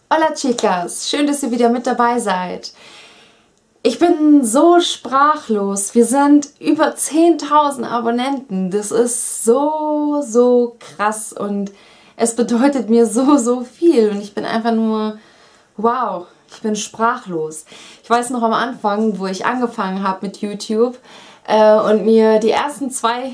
Hola Chicas, schön, dass ihr wieder mit dabei seid. Ich bin so sprachlos. Wir sind über 10.000 Abonnenten. Das ist so krass und es bedeutet mir so viel und ich bin einfach nur, wow, ich bin sprachlos. Ich weiß noch am Anfang, wo ich angefangen habe mit YouTube und mir die ersten 2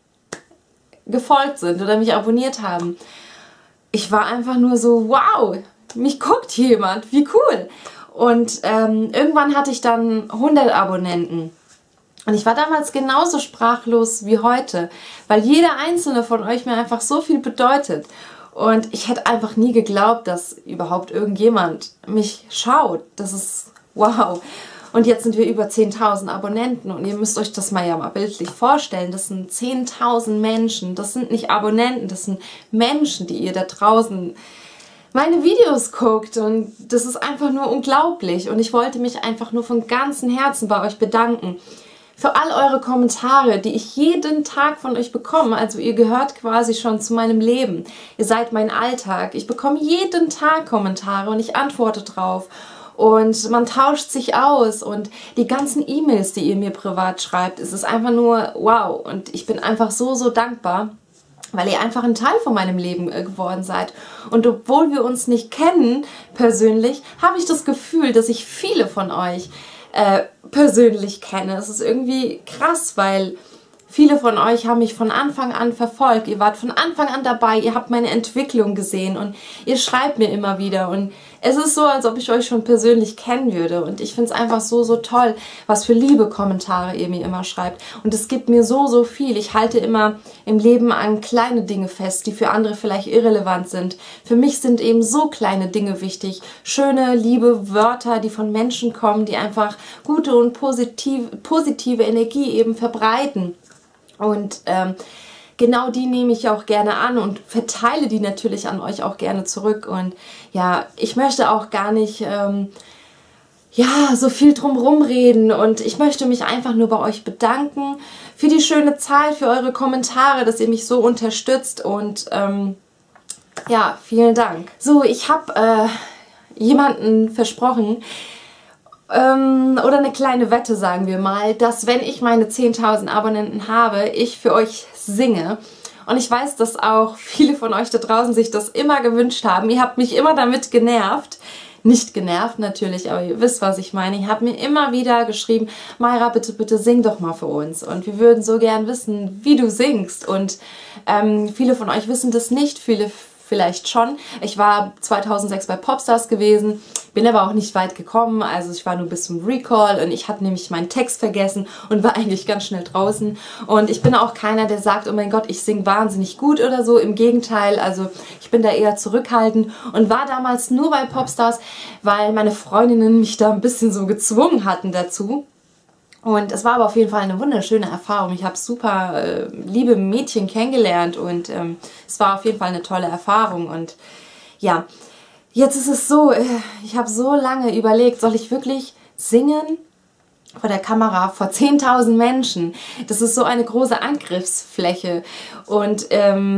gefolgt sind oder mich abonniert haben. Ich war einfach nur so, wow, mich guckt jemand, wie cool. Und irgendwann hatte ich dann 100 Abonnenten. Und ich war damals genauso sprachlos wie heute, weil jeder einzelne von euch mir einfach so viel bedeutet. Und ich hätte einfach nie geglaubt, dass überhaupt irgendjemand mich schaut. Das ist wow. Und jetzt sind wir über 10.000 Abonnenten und ihr müsst euch das mal bildlich vorstellen. Das sind 10.000 Menschen, das sind nicht Abonnenten, das sind Menschen, die ihr da draußen meine Videos guckt und das ist einfach nur unglaublich und ich wollte mich einfach nur von ganzem Herzen bei euch bedanken für all eure Kommentare, die ich jeden Tag von euch bekomme. Also ihr gehört quasi schon zu meinem Leben. Ihr seid mein Alltag. Ich bekomme jeden Tag Kommentare und ich antworte drauf. Und man tauscht sich aus und die ganzen E-Mails, die ihr mir privat schreibt, es ist einfach nur wow. Und ich bin einfach so dankbar, weil ihr einfach ein Teil von meinem Leben geworden seid. Und obwohl wir uns nicht kennen persönlich, habe ich das Gefühl, dass ich viele von euch persönlich kenne. Es ist irgendwie krass, weil viele von euch haben mich von Anfang an verfolgt. Ihr wart von Anfang an dabei, ihr habt meine Entwicklung gesehen und ihr schreibt mir immer wieder. Und es ist so, als ob ich euch schon persönlich kennen würde. Und ich finde es einfach so toll, was für liebe Kommentare ihr mir immer schreibt. Und es gibt mir so viel. Ich halte immer im Leben an kleine Dinge fest, die für andere vielleicht irrelevant sind. Für mich sind eben so kleine Dinge wichtig. Schöne, liebe Wörter, die von Menschen kommen, die einfach gute und positive Energie eben verbreiten. Und genau die nehme ich auch gerne an und verteile die natürlich an euch auch gerne zurück. Und ja, ich möchte auch gar nicht so viel drumherum reden und ich möchte mich einfach nur bei euch bedanken für die schöne Zeit, für eure Kommentare, dass ihr mich so unterstützt und ja, vielen Dank. So, ich habe jemanden versprochen, oder eine kleine Wette, sagen wir mal, dass wenn ich meine 10.000 Abonnenten habe, ich für euch singe. Und ich weiß, dass auch viele von euch da draußen sich das immer gewünscht haben. Ihr habt mich immer damit genervt. Nicht genervt natürlich, aber ihr wisst, was ich meine. Ihr habt mir immer wieder geschrieben, Mayra, bitte sing doch mal für uns. Und wir würden so gern wissen, wie du singst. Und viele von euch wissen das nicht, viele vielleicht schon. Ich war 2006 bei Popstars gewesen, bin aber auch nicht weit gekommen, also ich war nur bis zum Recall und ich hatte nämlich meinen Text vergessen und war eigentlich ganz schnell draußen. Und ich bin auch keiner, der sagt, oh mein Gott, ich singe wahnsinnig gut oder so. Im Gegenteil, also ich bin da eher zurückhaltend und war damals nur bei Popstars, weil meine Freundinnen mich da ein bisschen so gezwungen hatten dazu. Und es war aber auf jeden Fall eine wunderschöne Erfahrung. Ich habe super liebe Mädchen kennengelernt und es war auf jeden Fall eine tolle Erfahrung. Und ja, jetzt ist es so, ich habe so lange überlegt, soll ich wirklich singen vor der Kamera vor 10.000 Menschen? Das ist so eine große Angriffsfläche und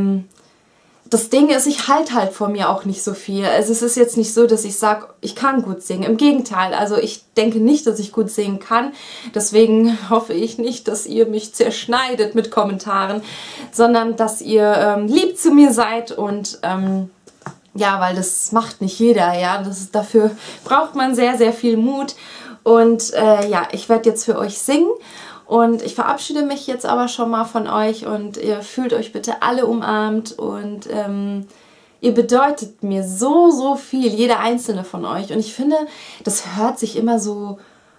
das Ding ist, ich halte halt vor mir auch nicht so viel. Also es ist jetzt nicht so, dass ich sage, ich kann gut singen. Im Gegenteil, also ich denke nicht, dass ich gut singen kann. Deswegen hoffe ich nicht, dass ihr mich zerschneidet mit Kommentaren, sondern dass ihr lieb zu mir seid und ja, weil das macht nicht jeder, ja. Dafür braucht man sehr viel Mut. Und ja, ich werde jetzt für euch singen. Und ich verabschiede mich jetzt aber schon mal von euch und ihr fühlt euch bitte alle umarmt und ihr bedeutet mir so viel, jeder einzelne von euch. Und ich finde, das hört sich immer so,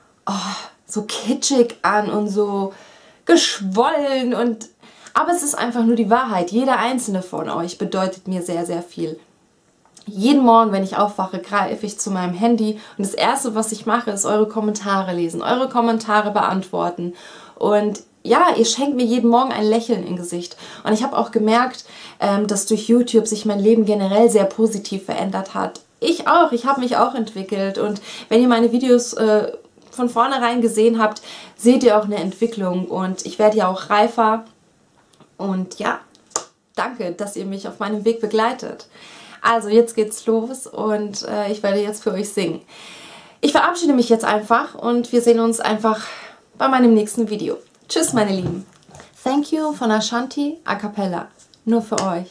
so kitschig an und so geschwollen. Aber es ist einfach nur die Wahrheit. Jeder einzelne von euch bedeutet mir sehr viel. Jeden Morgen, wenn ich aufwache, greife ich zu meinem Handy und das Erste, was ich mache, ist eure Kommentare lesen, eure Kommentare beantworten. Und ja, ihr schenkt mir jeden Morgen ein Lächeln im Gesicht. Und ich habe auch gemerkt, dass durch YouTube sich mein Leben generell sehr positiv verändert hat. Ich auch, ich habe mich auch entwickelt. Und wenn ihr meine Videos von vornherein gesehen habt, seht ihr auch eine Entwicklung. Und ich werde ja auch reifer. Und ja, danke, dass ihr mich auf meinem Weg begleitet. Also jetzt geht's los und ich werde jetzt für euch singen. Ich verabschiede mich jetzt einfach und wir sehen uns einfach bei meinem nächsten Video. Tschüss, meine Lieben. Thank you von Ashanti a cappella. Nur für euch.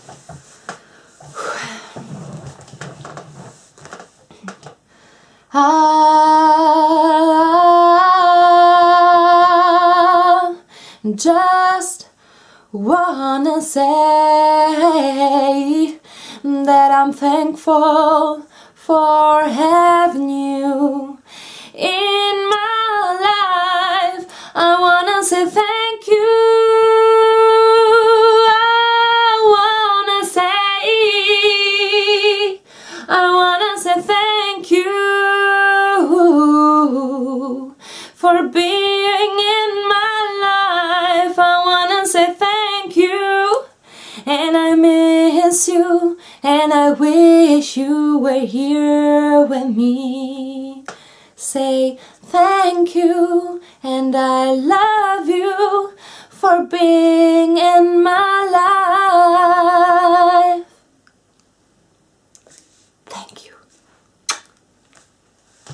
I just wanna say that I'm thankful for having you in my life. I wanna say thank you. I wanna say thank you for being in my life. I wanna say thank you, and I miss you, and I wish you were here with me. Say thank you, and I love you for being